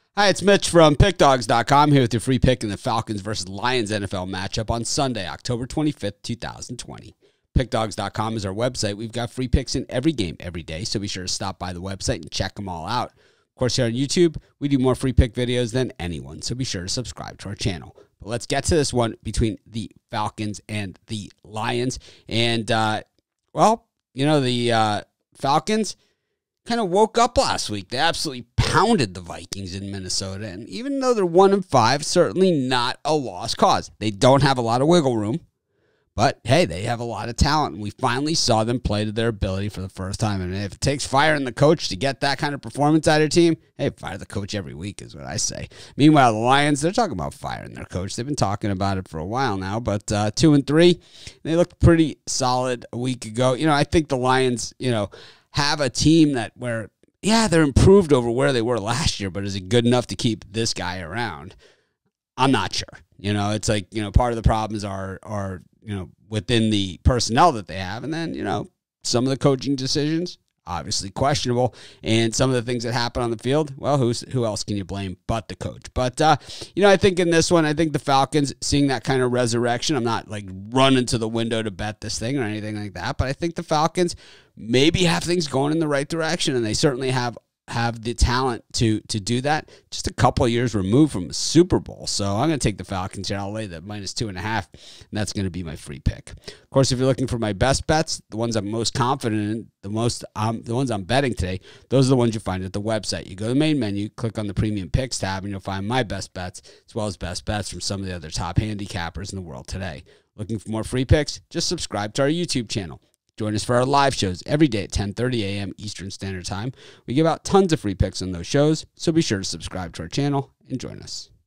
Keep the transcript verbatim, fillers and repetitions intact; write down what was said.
Hi, it's Mitch from Pick Dawgz dot com here with your free pick in the Falcons versus Lions N F L matchup on Sunday, October twenty-fifth, two thousand twenty. Pick Dawgz dot com is our website. We've got free picks in every game every day, so be sure to stop by the website and check them all out. Of course, here on YouTube, we do more free pick videos than anyone, so be sure to subscribe to our channel. But let's get to this one between the Falcons and the Lions. And, uh, well, you know, the uh, Falcons kind of woke up last week. They absolutely pounded the Vikings in Minnesota. And even though they're one and five, certainly not a lost cause. They don't have a lot of wiggle room. But, hey, they have a lot of talent, and we finally saw them play to their ability for the first time. And if it takes firing the coach to get that kind of performance out of your team, hey, fire the coach every week is what I say. Meanwhile, the Lions, they're talking about firing their coach. They've been talking about it for a while now, but uh, two and three, they looked pretty solid a week ago. You know, I think the Lions, you know, have a team that where, yeah, they're improved over where they were last year, but is it good enough to keep this guy around? I'm not sure. You know, it's like, you know, part of the problems are, are you know, within the personnel that they have. And then, you know, some of the coaching decisions, obviously questionable. And some of the things that happen on the field, well, who's, who else can you blame but the coach? But, uh, you know, I think in this one, I think the Falcons seeing that kind of resurrection, I'm not like running to the window to bet this thing or anything like that, but I think the Falcons maybe have things going in the right direction, and they certainly have have the talent to to do that. Just a couple of years removed from a Super Bowl. So I'm going to take the Falcons here. I'll lay the minus two and a half, and that's going to be my free pick. Of course, if you're looking for my best bets, the ones I'm most confident in, the most um, the ones I'm betting today, those are the ones you find at the website. You go to the main menu, click on the Premium Picks tab, and you'll find my best bets as well as best bets from some of the other top handicappers in the world today. Looking for more free picks? Just subscribe to our YouTube channel. Join us for our live shows every day at ten thirty a m Eastern Standard Time. We give out tons of free picks on those shows, so be sure to subscribe to our channel and join us.